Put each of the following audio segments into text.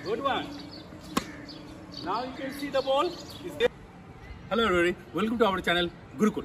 Good one. Now you can see the ball is there. Hello everybody, welcome to our channel Gurukul.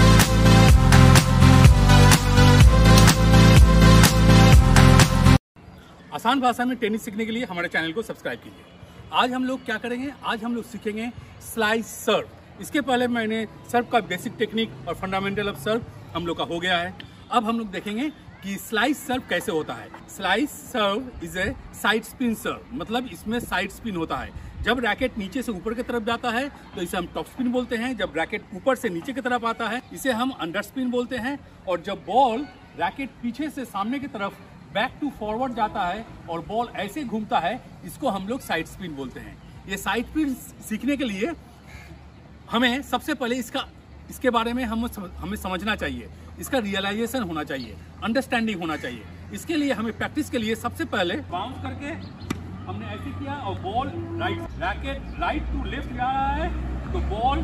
आसान भाषा में tennis सीखने के लिए हमारे चैनल को सब्सक्राइब कीजिए। आज हम लोग क्या करेंगे? आज हम लोग सीखेंगे स्लाइस सर्व। इसके पहले मैंने सर्व का बेसिक टेक्निक और फंडामेंटल ऑफ सर्व हम लोग का हो गया है। अब हम लोग देखेंगे कि स्लाइस सर्व कैसे होता है। Slice serve is a side spin serve, मतलब इसमें साइड स्पिन होता है। जब रैकेट नीचे से ऊपर की तरफ जाता है तो इसे हम टॉप स्पिन बोलते हैं। जब रैकेट ऊपर से नीचे की तरफ आता है इसे हम अंडर स्पिन बोलते हैं। और जब बॉल रैकेट पीछे से सामने की तरफ बैक टू फॉरवर्ड जाता है और बॉल ऐसे घूमता है, इसको हम लोग साइड स्पिन बोलते हैं। ये साइड स्पिन सीखने के लिए हमें सबसे पहले इसके बारे में हमें समझना चाहिए, इसका रियलाइजेशन होना चाहिए, अंडरस्टैंडिंग होना चाहिए। इसके लिए हमें प्रैक्टिस के लिए सबसे पहले बाउंस करके हमने ऐसे किया और ball racket right to left जा रहा है तो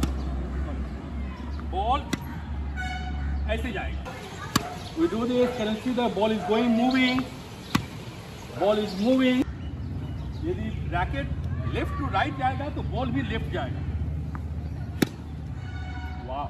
बॉल ऐसे जाएगा। We do this, can you see the ball is going moving? Ball is moving. यदि रैकेट लेफ्ट टू राइट जाएगा तो बॉल भी लेफ्ट जाएगा। वाह,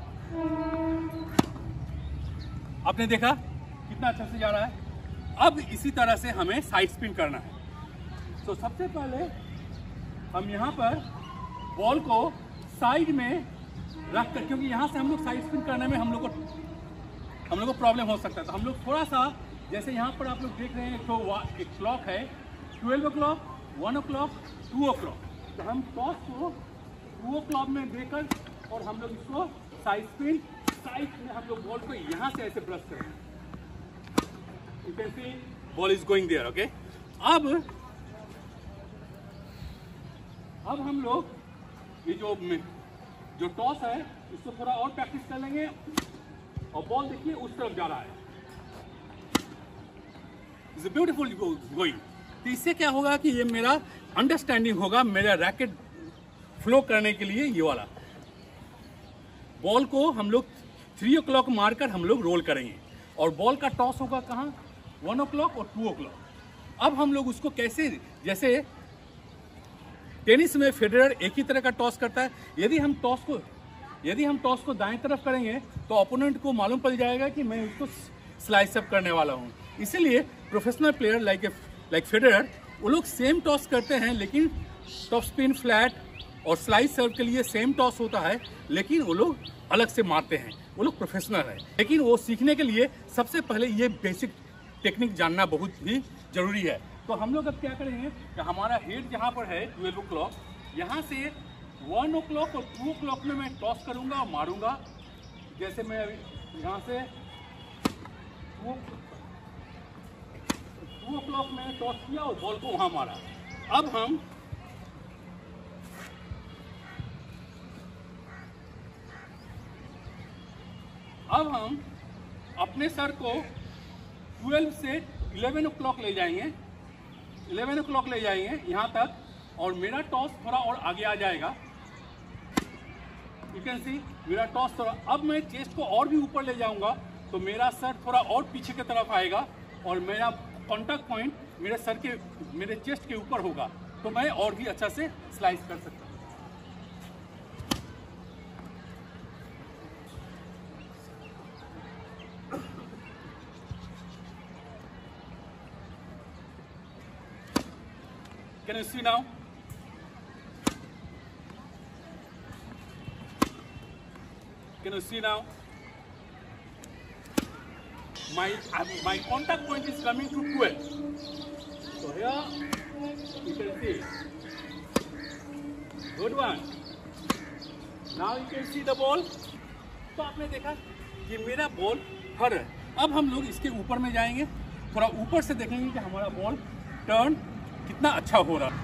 आपने देखा कितना अच्छा से जा रहा है। अब इसी तरह से हमें साइड स्पिन करना है। तो सबसे पहले हम यहाँ पर बॉल को साइड में रख कर, क्योंकि यहाँ से हम लोग साइड स्पिन करने में हम लोग को प्रॉब्लम हो सकता है, तो हम लोग थोड़ा सा, जैसे यहाँ पर आप लोग देख रहे हैं एक क्लॉक है 12 o'clock, 1 o'clock, 2 o'clock, तो हम टॉस को 2 o'clock में देकर और हम लोग इसको साइड स्पिन, साइड में हम लोग बॉल को यहाँ से ऐसे ब्रश करेंगे। You can see ball is going there. Okay, अब हम लोग ये जो टॉस है इसको थोड़ा और प्रैक्टिस कर लेंगे और बॉल देखिए उस तरफ जा रहा है। It's beautiful going. तो इससे क्या होगा कि ये मेरा अंडरस्टैंडिंग होगा, मेरा रैकेट फ्लो करने के लिए ये वाला बॉल को हम लोग 3 o'clock मारकर हम लोग रोल करेंगे और बॉल का टॉस होगा कहाँ? 1 o'clock और 2 o'clock। अब हम लोग उसको कैसे, जैसे टेनिस में फेडरर एक ही तरह का टॉस करता है, यदि हम टॉस को दाएं तरफ करेंगे तो ओपोनेंट को मालूम पड़ जाएगा कि मैं उसको स्लाइस अप करने वाला हूं। इसीलिए प्रोफेशनल प्लेयर लाइक फेडरर वो लोग सेम टॉस करते हैं, लेकिन टॉप स्पिन, फ्लैट और स्लाइस सर्व के लिए सेम टॉस होता है, लेकिन वो लोग अलग से मारते हैं। वो लोग प्रोफेशनल है, लेकिन वो सीखने के लिए सबसे पहले ये बेसिक टेक्निक जानना बहुत ही जरूरी है। तो हम लोग अब क्या करेंगे कि हमारा हेड जहाँ पर है 12 o'clock, यहाँ से 1 o'clock और 2 o'clock में मैं टॉस करूंगा और मारूंगा। जैसे मैं अभी यहाँ से 2 o'clock में टॉस किया और बॉल को वहां मारा। अब हम अपने सर को 12 से 11 o'clock ले जाएंगे, 11 o'clock ले जाएंगे यहाँ तक, और मेरा टॉस थोड़ा और आगे आ जाएगा। यू कैन सी मेरा टॉस थोड़ा, अब मैं चेस्ट को और भी ऊपर ले जाऊंगा तो मेरा सर थोड़ा और पीछे की तरफ आएगा और मेरा कॉन्टैक्ट पॉइंट मेरे चेस्ट के ऊपर होगा, तो मैं और भी अच्छा से स्लाइस कर सकता हूँ। Can you see now? Can you see now? My contact point is coming to 12. So here you can see. Good one. Now you can see the ball. तो आपने देखा कि मेरा बॉल हर है। अब हम लोग इसके ऊपर में जाएंगे, थोड़ा ऊपर से देखेंगे कि हमारा बॉल टर्न कितना अच्छा हो रहा है।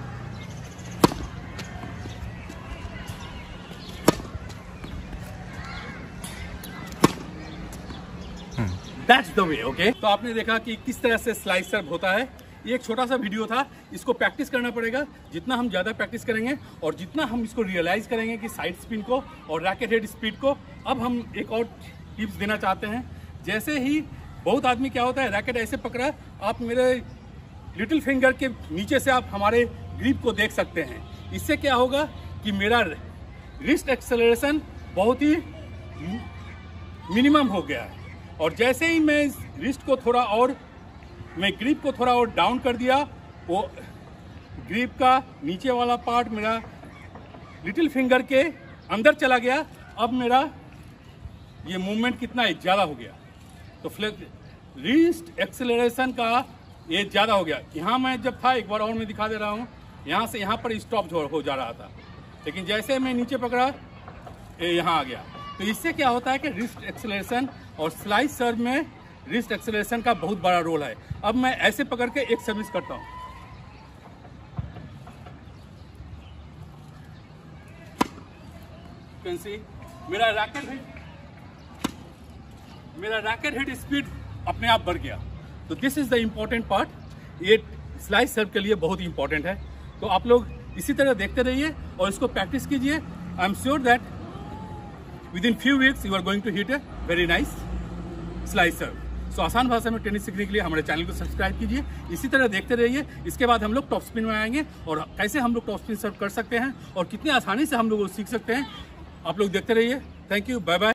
That's the way, okay? तो आपने देखा कि किस तरह से स्लाइस सर्व होता है। ये एक छोटा सा वीडियो था, इसको प्रैक्टिस करना पड़ेगा। जितना हम ज़्यादा प्रैक्टिस करेंगे और जितना हम इसको रियलाइज करेंगे कि साइड स्पिन को और रैकेट हेड स्पीड को। अब हम एक और टिप्स देना चाहते हैं। जैसे ही बहुत आदमी क्या होता है, रैकेट ऐसे पकड़ा, आप मेरे लिटिल फिंगर के नीचे से आप हमारे ग्रिप को देख सकते हैं। इससे क्या होगा कि मेरा रिस्ट एक्सेलरेशन बहुत ही मिनिमम हो गया है। और जैसे ही मैं रिस्ट को थोड़ा और, मैं ग्रिप को थोड़ा और डाउन कर दिया, वो ग्रिप का नीचे वाला पार्ट मेरा लिटिल फिंगर के अंदर चला गया। अब मेरा ये मूवमेंट कितना ज़्यादा हो गया, तो रिस्ट एक्सेलरेशन का ये ज़्यादा हो गया। यहाँ मैं जब था, एक बार और मैं दिखा दे रहा हूँ, यहाँ से यहाँ पर स्टॉप हो जा रहा था, लेकिन जैसे मैं नीचे पकड़ा ये यहाँ आ गया। तो इससे क्या होता है कि रिस्ट एक्सेलरेशन और स्लाइस सर्व में रिस्ट एक्सेलरेशन का बहुत बड़ा रोल है। अब मैं ऐसे पकड़ के एक सर्विस करता हूँ, कैन सी मेरा रैकेट हिट स्पीड अपने आप बढ़ गया। तो this is the important part, ये स्लाइस सर्व के लिए बहुत ही इंपॉर्टेंट है। तो आप लोग इसी तरह देखते रहिए और इसको प्रैक्टिस कीजिए। I am sure that within few weeks you are going to hit a very nice slice serve. So आसान भाषा में टेनिस सीखने के लिए हमारे चैनल को सब्सक्राइब कीजिए, इसी तरह देखते रहिए। इसके बाद हम लोग टॉप स्पिन में आएंगे और कैसे हम लोग टॉप स्पिन सर्व कर सकते हैं और कितने आसानी से हम लोग सीख सकते हैं, आप लोग देखते रहिए। Thank you, bye bye.